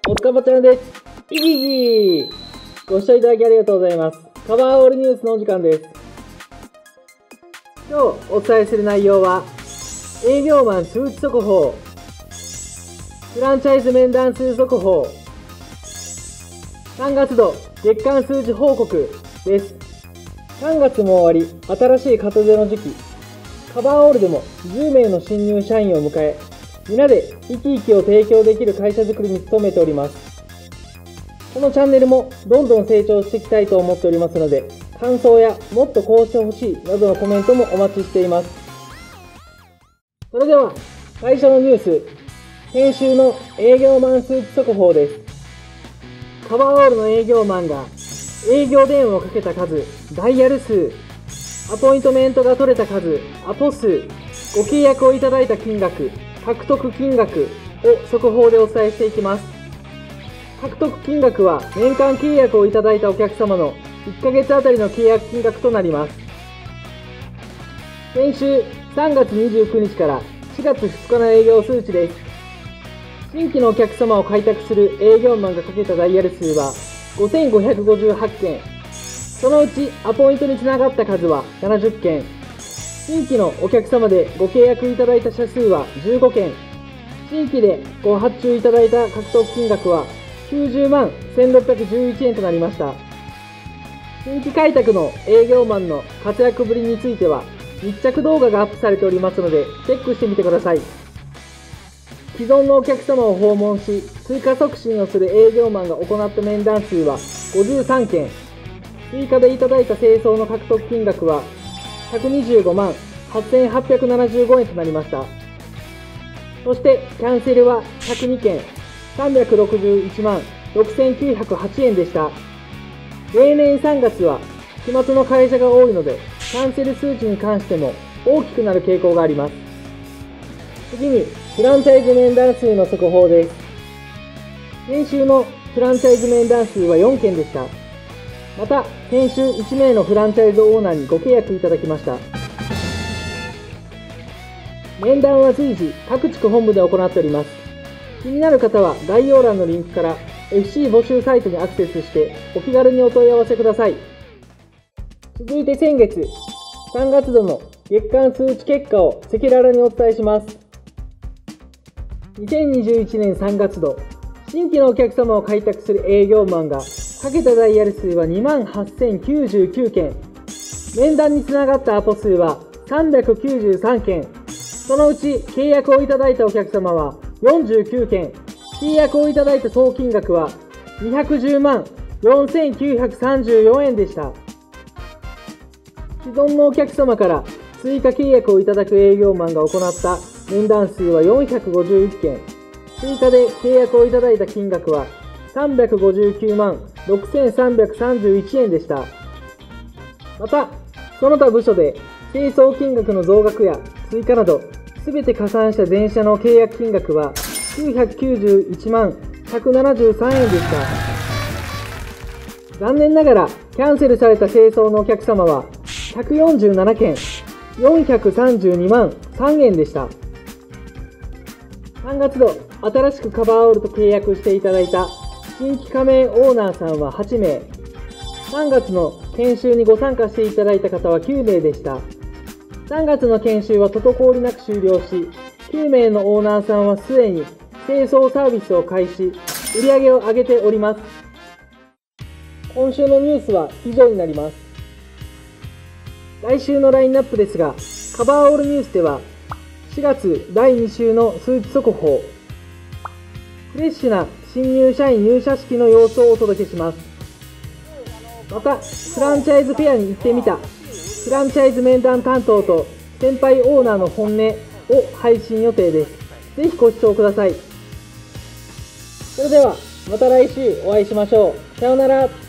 おつかまちゃんです。イギギーご視聴いただきありがとうございます。カバーオールニュースのお時間です。今日お伝えする内容は、営業マン数値速報、フランチャイズ面談数速報、3月度月間数値報告です。3月も終わり、新しい門出の時期、カバーオールでも10名の新入社員を迎え、皆で生き生きを提供できる会社づくりに努めております。このチャンネルもどんどん成長していきたいと思っておりますので、感想やもっとこうしてほしいなどのコメントもお待ちしています。それでは最初のニュース、先週の営業マン数値速報です。カバーオールの営業マンが営業電話をかけた数、ダイヤル数、アポイントメントが取れた数、アポ数、ご契約をいただいた金額、獲得金額を速報でお伝えしていきます。獲得金額は年間契約をいただいたお客様の1ヶ月あたりの契約金額となります。先週3月29日から4月2日の営業数値です。新規のお客様を開拓する営業マンがかけたダイヤル数は5558件、そのうちアポイントにつながった数は70件、新規のお客様でご契約いただいた社数は15件、新規でご発注いただいた獲得金額は90万1611円となりました。新規開拓の営業マンの活躍ぶりについては密着動画がアップされておりますのでチェックしてみてください。既存のお客様を訪問し追加促進をする営業マンが行った面談数は53件、追加でいただいた清掃の獲得金額は125万8875円となりました。そしてキャンセルは102件、361万6908円でした。例年3月は期末の会社が多いのでキャンセル数値に関しても大きくなる傾向があります。次にフランチャイズ面談数の速報です。先週のフランチャイズ面談数は4件でした。また先週1名のフランチャイズオーナーにご契約いただきました。面談は随時各地区本部で行っております。気になる方は概要欄のリンクから FC 募集サイトにアクセスしてお気軽にお問い合わせください。続いて先月3月度の月間数値結果を赤裸々にお伝えします。2021年3月度、新規のお客様を開拓する営業マンがかけたダイヤル数は28,099件、面談につながったアポ数は393件、そのうち契約をいただいたお客様は49件、契約をいただいた総金額は210万4934円でした。既存のお客様から追加契約をいただく営業マンが行った面談数は451件、追加で契約をいただいた金額は359万6331円でした。また、その他部署で清掃金額の増額や追加など全て加算した全社の契約金額は991万173円でした。残念ながらキャンセルされた清掃のお客様は147件432万3円でした。3月度新しくカバーオールと契約していただいた新規加盟オーナーさんは8名、3月の研修にご参加していただいた方は9名でした。3月の研修は滞りなく終了し、9名のオーナーさんはすでに清掃サービスを開始、売上を上げております。今週のニュースは以上になります。来週のラインナップですが、カバーオールニュースでは4月第2週の数値速報、フレッシュな新入社員入社式の様子をお届けします。また、フランチャイズフェアに行ってみたフランチャイズ面談担当と先輩オーナーの本音を配信予定です。ぜひご視聴ください。それではまた来週お会いしましょう。さようなら。